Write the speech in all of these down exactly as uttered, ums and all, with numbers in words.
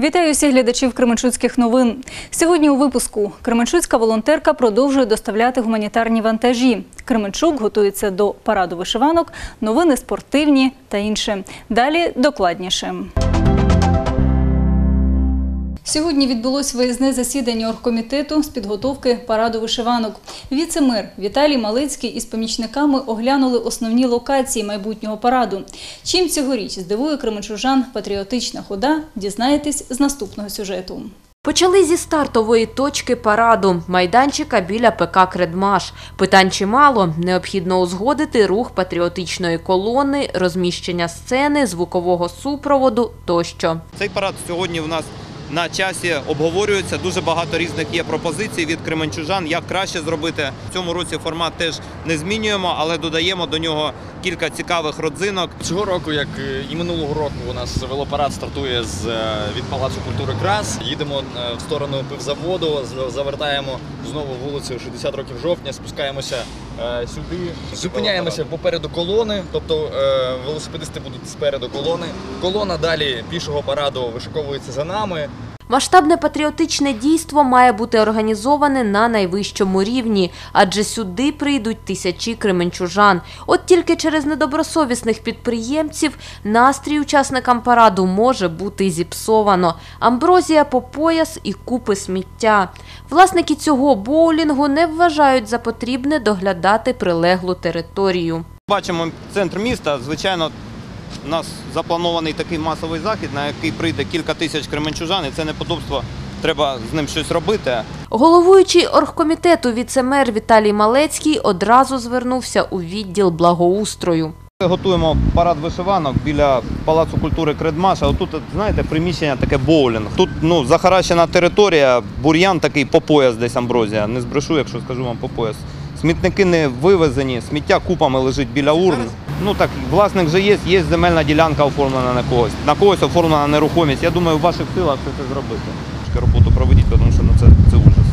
Вітаю всіх глядачів Кременчуцьких новин. Сьогодні у випуску. Кременчуцька волонтерка продовжує доставляти гуманітарні вантажі. Кременчук готується до параду вишиванок, новини спортивні та інше. Далі докладніше. Сьогодні відбулось виїзне засідання оргкомітету з підготовки параду вишиванок. Віце-мер Віталій Малецький із помічниками оглянули основні локації майбутнього параду. Чим цьогоріч здивує кременчужан патріотична хода, дізнаєтесь з наступного сюжету. Почали зі стартової точки параду – майданчика біля ПК «Кредмаш». Питань чимало. Необхідно узгодити рух патріотичної колони, розміщення сцени, звукового супроводу тощо. Цей парад сьогодні у нас на часі обговорюється, дуже багато різних є пропозицій від кременчужан, як краще зробити. В цьому році формат теж не змінюємо, але додаємо до нього кілька цікавих родзинок. Цього року, як і минулого року, у нас велопарад стартує з, від Палацу культури «Крас». Їдемо в сторону пивзаводу, завертаємо знову вулицю шістдесят років жовтня, спускаємося сюди, зупиняємося попереду колони, тобто велосипедисти будуть спереду колони. Колона далі пішого параду вишиковується за нами. Масштабне патріотичне дійство має бути організоване на найвищому рівні, адже сюди прийдуть тисячі кременчужан. От тільки через недобросовісних підприємців настрій учасникам параду може бути зіпсовано. Амброзія по пояс і купи сміття. Власники цього боулінгу не вважають за потрібне доглядати прилеглу територію. Бачимо центр міста, звичайно, у нас запланований такий масовий захід, на який прийде кілька тисяч кременчужан, і це неподобство, треба з ним щось робити. Головуючий оргкомітету віце-мер Віталій Малецький одразу звернувся у відділ благоустрою. Ми готуємо парад вишиванок біля Палацу культури «Кредмаш», а тут, знаєте, приміщення таке боулінг. Тут ну, захаращена територія, бур'ян такий по пояс десь амброзія, не збрешу, якщо скажу вам по пояс. Смітники не вивезені, сміття купами лежить біля урн. Ну так, власник вже є, є земельна ділянка оформлена на когось, на когось оформлена нерухомість. Я думаю, в ваших силах все це зробити. Роботу проведіть, тому що ну, це, це ужас.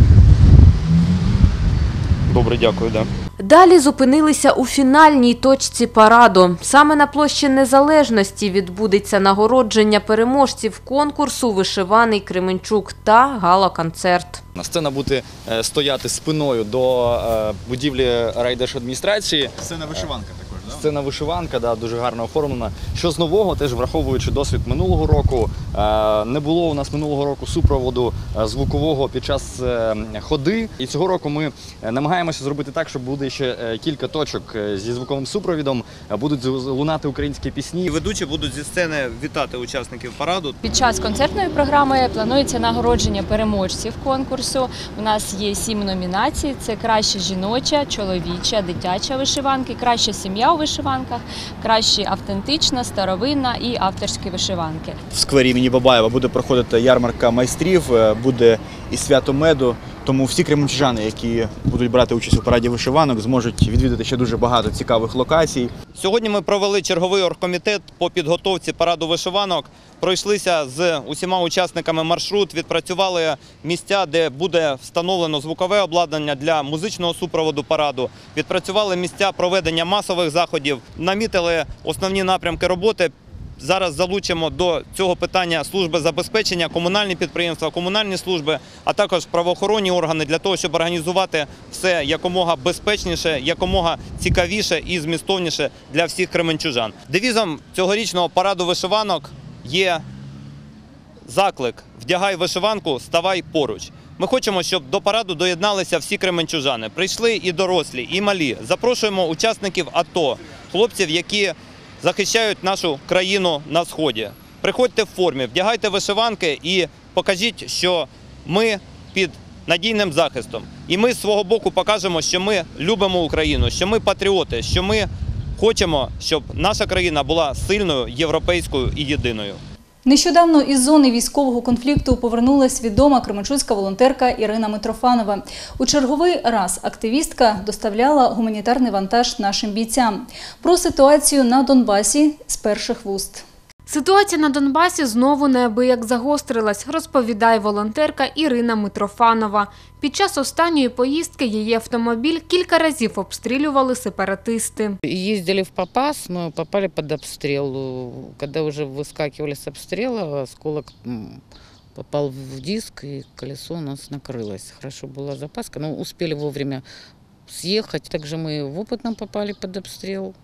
Добре, дякую. Да. Далі зупинилися у фінальній точці параду. Саме на площі Незалежності відбудеться нагородження переможців конкурсу «Вишиваний Кременчук» та гала-концерт. Сцена буде стояти спиною до будівлі райдержадміністрації. Сцена вишиванка також, так? Сцена вишиванка, да, дуже гарно оформлена. Що з нового, теж враховуючи досвід минулого року, не було у нас минулого року супроводу звукового під час ходи. І цього року ми намагаємося зробити так, щоб буде ще кілька точок зі звуковим супровідом, будуть лунати українські пісні. Ведучі будуть зі сцени вітати учасників параду. Під час концертної програми планується нагородження переможців конкурсу. У нас є сім номінацій. Це краща жіноча, чоловіча, дитяча вишиванки, краща сім'я у вишиванках, краща автентична, старовинна і авторські вишиванки. В сквері імені Бабаєва буде проходити ярмарка майстрів, буде і свято меду. Тому всі кременчужани, які будуть брати участь у параді вишиванок, зможуть відвідати ще дуже багато цікавих локацій. Сьогодні ми провели черговий оргкомітет по підготовці параду вишиванок. Пройшлися з усіма учасниками маршрут, відпрацювали місця, де буде встановлено звукове обладнання для музичного супроводу параду. Відпрацювали місця проведення масових заходів, намітили основні напрямки роботи. Зараз залучимо до цього питання служби забезпечення, комунальні підприємства, комунальні служби, а також правоохоронні органи для того, щоб організувати все якомога безпечніше, якомога цікавіше і змістовніше для всіх кременчужан. Девізом цьогорічного параду вишиванок є заклик «Вдягай вишиванку, ставай поруч». Ми хочемо, щоб до параду доєдналися всі кременчужани. Прийшли і дорослі, і малі. Запрошуємо учасників АТО, хлопців, які захищають нашу країну на Сході. Приходьте в формі, вдягайте вишиванки і покажіть, що ми під надійним захистом. І ми з свого боку покажемо, що ми любимо Україну, що ми патріоти, що ми хочемо, щоб наша країна була сильною, європейською і єдиною. Нещодавно із зони військового конфлікту повернулась відома кременчуцька волонтерка Ірина Митрофанова. У черговий раз активістка доставляла гуманітарний вантаж нашим бійцям. Про ситуацію на Донбасі з перших вуст. Ситуація на Донбасі знову неабияк загострилась, розповідає волонтерка Ірина Митрофанова. Під час останньої поїздки її автомобіль кілька разів обстрілювали сепаратисти. Ездили в Попас, но попали под обстрел. Когда уже выскакивали с обстрела, осколок попал в диск, и колесо у нас накрылось. Хорошо была запаска, но успели вовремя съехать. Также мы в Опытном попали под обстрел.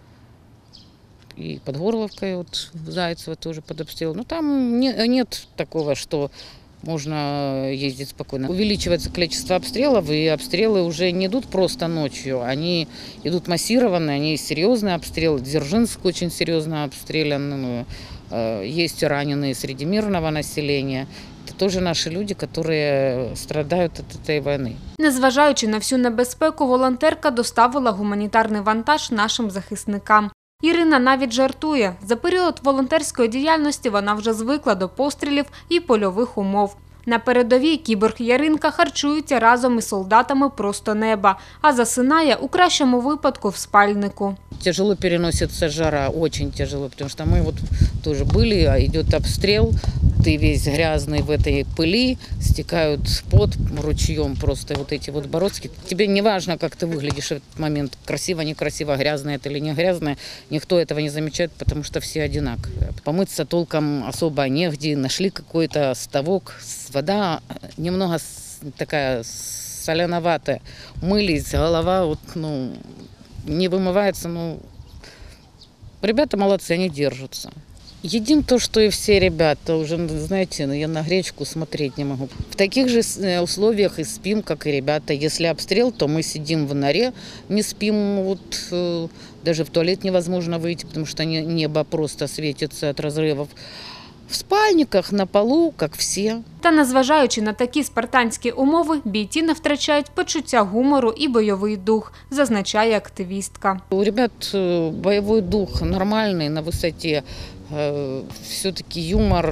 И под Горловкой, вот Зайцево тоже под обстрел. Но там не, нет такого, что можно ездить спокойно. Увеличивается количество обстрелов, и обстрелы уже не идут просто ночью. Они идут массированные, они серьезные обстрелы. Дзержинск очень серьезно обстрелян. Есть раненые среди мирного населения. Это тоже наши люди, которые страдают от этой войны. Незважаючи на всю небезпеку, волонтерка доставила гуманітарний вантаж нашим захисникам. Ірина навіть жартує. За період волонтерської діяльності вона вже звикла до пострілів і польових умов. На передовій кіборг Яринка харчується разом із солдатами просто неба, а засинає у кращому випадку в спальнику. Тяжело переносится жара, очень тяжело, потому что мы вот тоже были, а идет обстрел, ты весь грязный в этой пыли, стекают пот ручьем просто вот эти вот бороздки. Тебе не важно, как ты выглядишь в этот момент, красиво, некрасиво, грязно это или не грязно, никто этого не замечает, потому что все одинаковые. Помыться толком особо негде, нашли какой-то ставок, вода немного такая соленоватая, мылись, голова вот, ну, не вымывается, ну, ребята молодцы, они держатся. Едим то, что и все ребята, уже, знаете, я на гречку смотреть не могу. В таких же условиях и спим, как и ребята. Если обстрел, то мы сидим в норе, не спим, вот, даже в туалет невозможно выйти, потому что небо просто светится от разрывов. В спальниках, на полу, як всі. Та незважаючи на такі спартанські умови, бійці не втрачають почуття гумору і бойовий дух, зазначає активістка. У ребят бойовий дух нормальний, на висоті. Все-таки юмор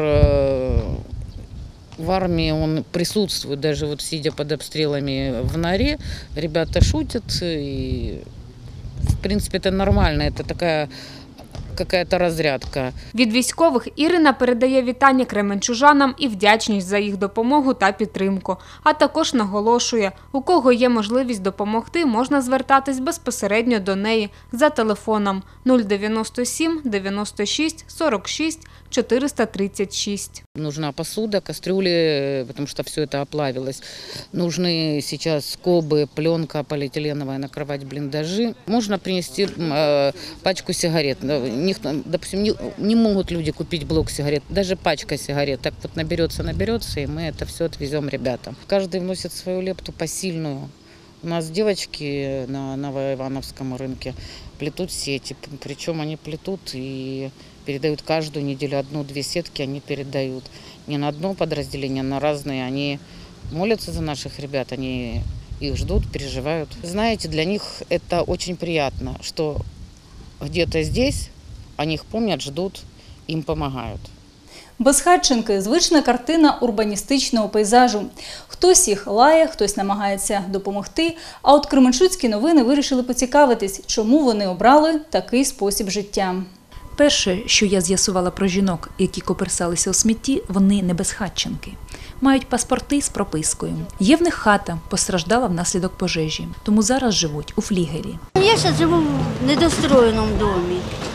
в армии он присутствует, даже вот сидя под обстрелами в норе, ребята шутят, и в принципе это нормально, это такая какая-то розрядка. Від військових Ірина передає вітання кременчужанам і вдячність за їх допомогу та підтримку. А також наголошує, у кого є можливість допомогти, можна звертатись безпосередньо до неї за телефоном нуль дев'яносто сім дев'яносто шість сорок шість чотириста тридцять шість. Нужна посуда, кастрюли, потому что все это оплавилось. Нужны сейчас скобы, пленка полиэтиленовая, накрывать блиндажи. Можно принести э, пачку сигарет. Никто, допустим, не, не могут люди купить блок сигарет, даже пачка сигарет. Так вот наберется, наберется, и мы это все отвезем ребятам. Каждый вносит свою лепту посильную. У нас девочки на Новоивановском рынке плетут сети, причем они плетут и передают каждую неделю одну-две сетки, они передают не на одно подразделение, а на разные. Они молятся за наших ребят, они их ждут, переживают. Знаете, для них это очень приятно, что где-то здесь они их помнят, ждут, им помогают. Безхатченки – звична картина урбаністичного пейзажу. Хтось їх лає, хтось намагається допомогти, а от кременчуцькі новини вирішили поцікавитись, чому вони обрали такий спосіб життя. Перше, що я з'ясувала про жінок, які коперсалися у смітті, вони не безхатченки. Мають паспорти з пропискою. Є в них хата, постраждала внаслідок пожежі, тому зараз живуть у флігелі. Я зараз живу в недостроєному домі.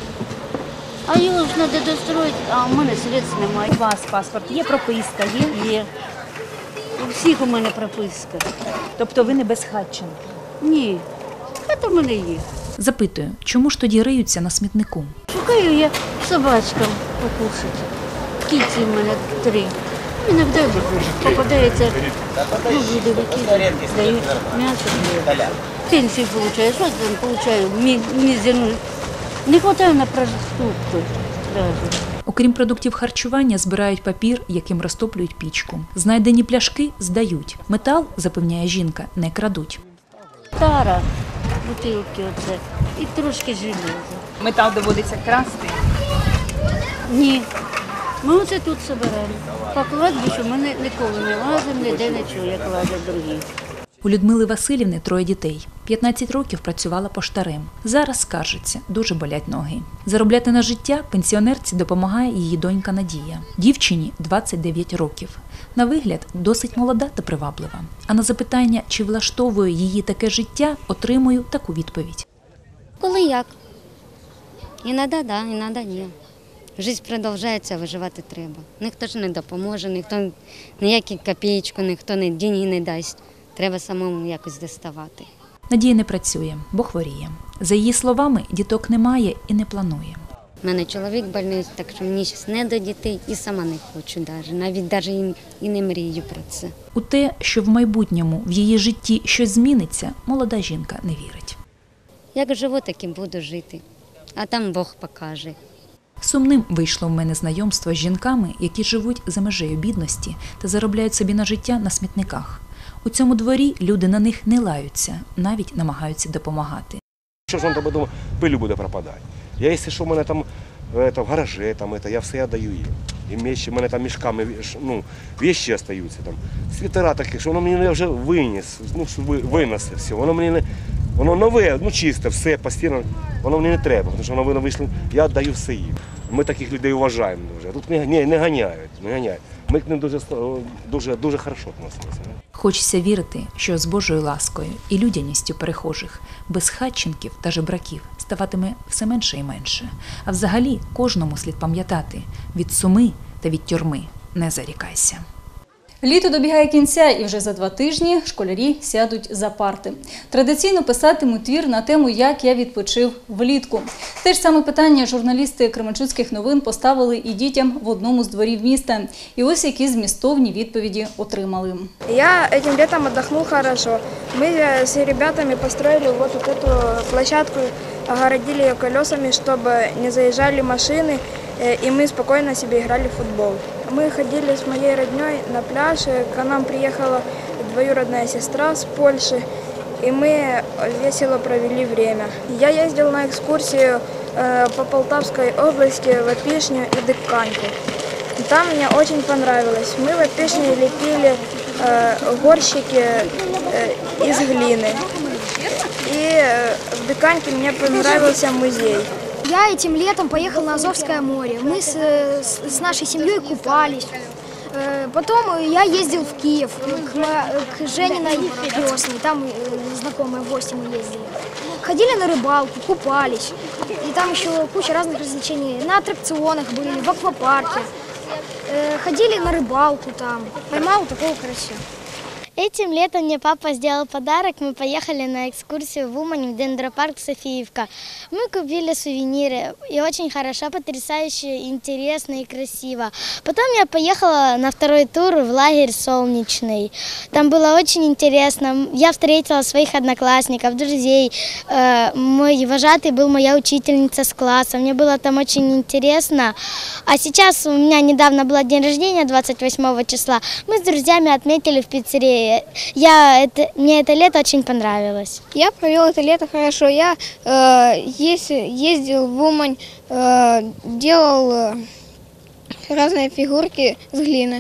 А його ж треба достроїти, а в мене средств немає. У вас паспорт є, прописка є? Є. У всіх у мене прописка. Тобто ви не безхатченки? Ні, хата в мене є. Запитую, чому ж тоді риються на смітнику? Шукаю я собачкам покушати. Кіці в мене три. Іноді попадається, ну, люди викидують, дають м'ясо. Пенсію отримую, що там отримую, мізерну. Не вистачає на продукти. Окрім продуктів харчування, збирають папір, яким розтоплюють пічку. Знайдені пляшки здають. Метал, запевняє жінка, не крадуть. Тара, бутилки оце і трошки железа. Метал доводиться красти? Ні. Ми оце тут збираємо. По кладбищу ми ніколи не лазимо, ніде нічого, як лазять другі. У Людмили Василівни троє дітей. п'ятнадцять років працювала поштарем. Зараз скаржиться, дуже болять ноги. Заробляти на життя пенсіонерці допомагає її донька Надія. Дівчині двадцять дев'ять років. На вигляд досить молода та приваблива. А на запитання, чи влаштовує її таке життя, отримую таку відповідь. Коли як. Іноді да, іноді ні. Життя продовжується, виживати треба. Ніхто ж не допоможе, ніхто ніякі копієчку, ніхто не деньги не дасть. Треба самому якось доставати. Надія не працює, бо хворіє. За її словами, діток немає і не планує. У мене чоловік больний, так що мені зараз не до дітей і сама не хочу навіть. Навіть навіть і не мрію про це. У те, що в майбутньому в її житті щось зміниться, молода жінка не вірить. Як живу, так і буду жити. А там Бог покаже. Сумним вийшло в мене знайомство з жінками, які живуть за межею бідності та заробляють собі на життя на смітниках. У цьому дворі люди на них не лаються, навіть намагаються допомагати. Що ж він там, думаю, пилю буде пропадати. Я, якщо що, в мене там это, в гаражі, там, это, я все віддаю їм. І вещи, в мене там мішками, ну, вещи остаються. Там. Світера такі, що воно мені вже виніс, ну, винесе все. Воно мені не, воно нове, ну, чисте, все, постійно, воно мені не треба, тому що воно вийшло, я віддаю все їм. Ми таких людей вважаємо дуже. Тут не, не, не ганяють, не ганяють. Ми к ним дуже, дуже, дуже хорошо відносимося. Хочеться вірити, що з Божою ласкою і людяністю перехожих, без хатченків та жебраків ставатиме все менше і менше. А взагалі кожному слід пам'ятати – від суми та від тюрми не зарікайся. Літо добігає кінця, і вже за два тижні школярі сядуть за парти. Традиційно писатимуть твір на тему «Як я відпочив влітку». Те ж саме питання журналісти Кременчуцьких новин поставили і дітям в одному з дворів міста. І ось які змістовні відповіді отримали. Я этим летом отдохнул хорошо. Мы с ребятами построили вот, вот эту площадку, огородили ее колесами, чтобы не заезжали машины, и мы спокойно себе играли в футбол. Мы ходили с моей родней на пляж, к нам приехала двоюродная сестра с Польши, и мы весело провели время. Я ездил на экскурсию по Полтавской области в Опишню и Дикканьку. Там мне очень понравилось. Мы в Опишне лепили горщики из глины. И в Дикканьке мне понравился музей. Я этим летом поехал на Азовское море. Мы с, с, с нашей семьей купались. Потом я ездил в Киев к, к Жениной крестной. Там знакомые в гости мы ездили. Ходили на рыбалку, купались. И там еще куча разных развлечений. На аттракционах были, в аквапарке. Ходили на рыбалку там. Поймал такого карася. Этим летом мне папа сделал подарок. Мы поехали на экскурсию в Умань, в дендропарк Софиевка. Мы купили сувениры. И очень хорошо, потрясающе, интересно и красиво. Потом я поехала на второй тур в лагерь «Солнечный». Там было очень интересно. Я встретила своих одноклассников, друзей. Мой вожатый был моя учительница с класса. Мне было там очень интересно. А сейчас у меня недавно был день рождения, двадцать восьмого числа. Мы с друзьями отметили в пиццерии. Я, это, мне это лето очень понравилось. Я провел это лето хорошо. Я э, ездил в Умань, э, делал э, разные фигурки с глины.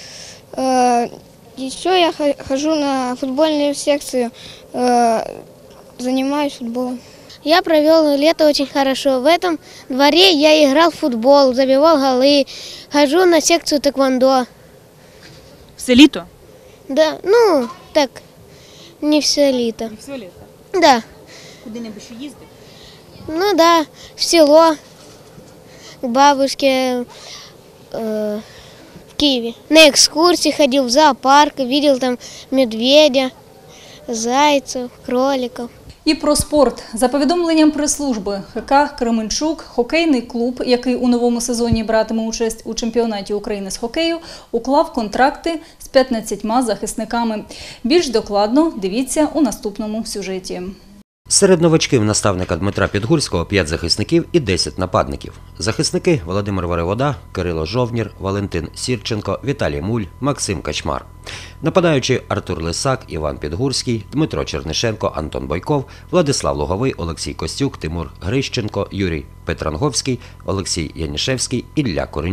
Э, еще я хожу на футбольную секцию, э, занимаюсь футболом. Я провел лето очень хорошо. В этом дворе я играл в футбол, забивал голы, хожу на секцию тэквондо. Все літо? Да, ну, так, не все лето. Не все літо? Да. Куди-небудь ще їздив? Ну да, в село, к бабушке, э, в Киеве. На экскурсии ходил, в зоопарк, видел там медведя, зайцев, кроликов. І про спорт. За повідомленням прес-служби ХК «Кременчук», хокейний клуб, який у новому сезоні братиме участь у чемпіонаті України з хокею, уклав контракти з п'ятнадцятьма захисниками. Більш докладно дивіться у наступному сюжеті. Серед новачків наставника Дмитра Підгурського п'ять захисників і десять нападників. Захисники – Володимир Варивода, Кирило Жовнір, Валентин Сірченко, Віталій Муль, Максим Качмар. Нападаючі – Артур Лисак, Іван Підгурський, Дмитро Чернишенко, Антон Бойков, Владислав Луговий, Олексій Костюк, Тимур Грищенко, Юрій Петранговський, Олексій Янішевський, Ілля Коренчук.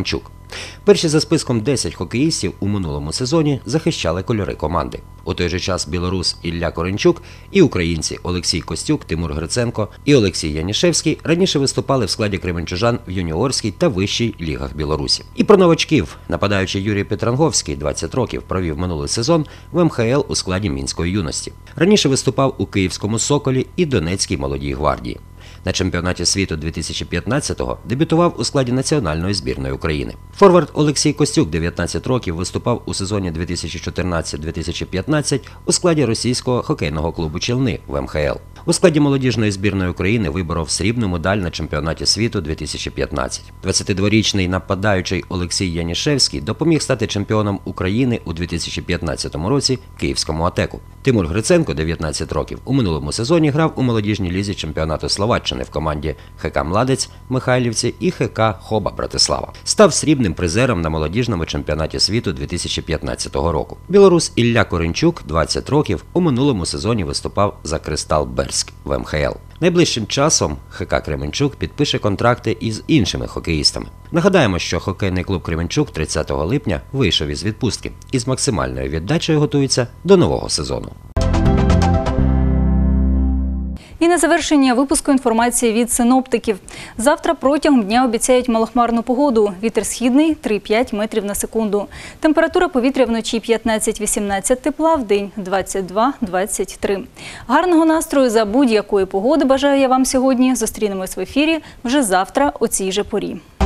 Перші за списком десять хокеїстів у минулому сезоні захищали кольори команди. У той же час білорус Ілля Коренчук і українці Олексій Костюк, Тимур Гриценко і Олексій Янішевський раніше виступали в складі кременчужан в юніорській та вищій лігах Білорусі. І про новачків. Нападаючий Юрій Петранговський, двадцять років, провів минулий сезон в ем ха ел у складі Мінської юності. Раніше виступав у Київському «Соколі» і Донецькій молодій гвардії. На чемпіонаті світу дві тисячі п'ятнадцятого дебютував у складі національної збірної України. Форвард Олексій Костюк, дев'ятнадцять років, виступав у сезоні дві тисячі чотирнадцять - дві тисячі п'ятнадцять у складі російського хокейного клубу «Челни» в ем ха ел. У складі молодіжної збірної України виборов срібну медаль на чемпіонаті світу дві тисячі п'ятнадцять. двадцятидворічний нападаючий Олексій Янішевський допоміг стати чемпіоном України у дві тисячі п'ятнадцятому році київському «Атеку». Тимур Гриценко, дев'ятнадцять років, у минулому сезоні грав у молодіжній лізі чемпіонату Словаччини в команді ха ка «Младець» Михайлівці і ха ка «Хоба» Братислава. Став срібним призером на молодіжному чемпіонаті світу дві тисячі п'ятнадцятого року. Білорус Ілля Коренчук, двадцять років, у минулому сезоні виступав за «Кристал Берськ» в ем ха ел. Найближчим часом ха ка Кременчук підпише контракти із іншими хокеїстами. Нагадаємо, що хокейний клуб Кременчук тридцятого липня вийшов із відпустки і з максимальною віддачею готується до нового сезону. І на завершення випуску інформації від синоптиків. Завтра протягом дня обіцяють малохмарну погоду. Вітер східний – три-п'ять метрів на секунду. Температура повітря вночі п'ятнадцять-вісімнадцять тепла, вдень двадцять два - двадцять три. Гарного настрою за будь-якої погоди бажаю я вам сьогодні. Зустрінемось в ефірі вже завтра о цій же порі.